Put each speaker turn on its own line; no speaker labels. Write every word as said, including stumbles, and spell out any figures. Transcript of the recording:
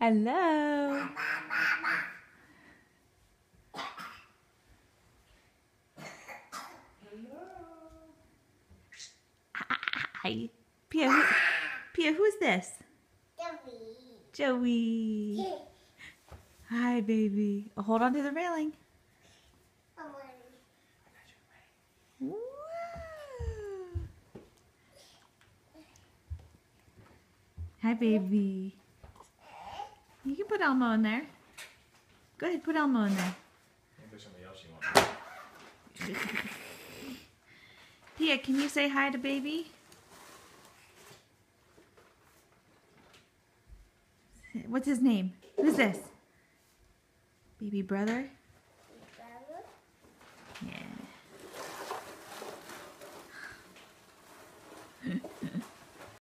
Hello. Hi. Pia, who, Pia, who's this?
Joey.
Joey. Hi, baby. Oh, hold on to the railing. Woo. Hi, baby. You can put Elmo in there. Go ahead, put Elmo in there.
There's somebody else you want.
Pia, can you say hi to baby? What's his name? Who's this? Baby brother? Yeah.